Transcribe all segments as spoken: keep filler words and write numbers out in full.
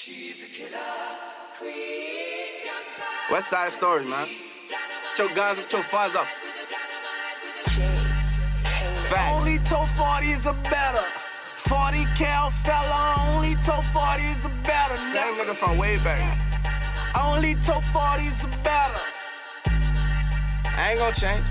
She's a killer queen. West Side Stories, man. Put your guns, put your fuzz up. Facts. Only told forties are better. forty cal fella, only told forties are better. Same nigga from way back. Only told forties are better. I ain't gonna change.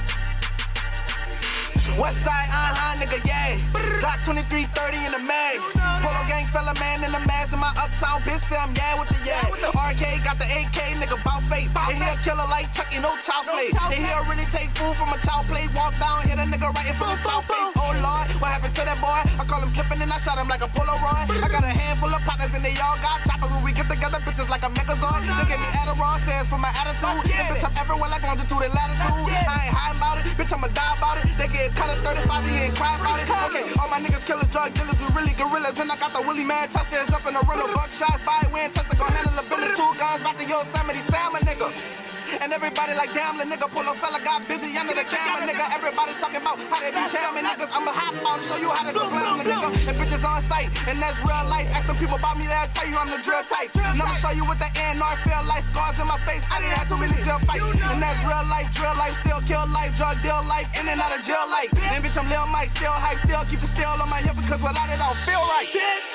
West Side, uh-huh, nigga, yeah. Glock twenty-three thirty in the mag. Polo gang fella, man in the mask. And my uptown bitch say I'm yeah with the yeah. R K got the A K, nigga, bout face. And he a killer like Chucky, no child play. And he'll really take food from a child play. Walk down, hit a nigga right in front of child face. Oh Lord, what happened to that boy? I call him slipping and I shot him like a Polaroid. I got a handful of partners and they all got choppers. When we get together, bitches like a Megazord. They give me Adderall, says for my attitude. And bitch, I'm everywhere like longitude and latitude. I ain't high about it, bitch, I'ma die about it. They get cut at thirty-five, they ain't cry about it. Okay, all my niggas killers, drug dealers, we really gorillas. And I got the Willie man touchdowns up in the rental. Buckshots, buy, win, touch, gon' handle a billion. Two guns, bout to Yosemite Sam, a nigga. And everybody like, damn, the nigga pull a fella got busy under the camera, nigga. Everybody talking about how they be jamming niggas. I'ma hop out to show you how to do play on the nigga. And bitches on sight, and that's real life. Ask them people about me, they'll tell you I'm the drill type. Never show you what the N R feel like. Scars in my face, I didn't have too many jail fights. And that's real life, drill life, still kill life, drug deal life, in and out of jail life. And bitch, I'm Lil Mike, still hype, still keep it still on my hip because without it, I don't feel right, bitch.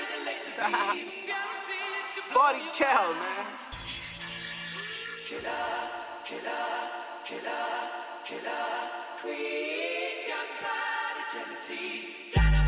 forty cal, man. Killer, killer, killer, killer queen. Gunpowder, Tennessee.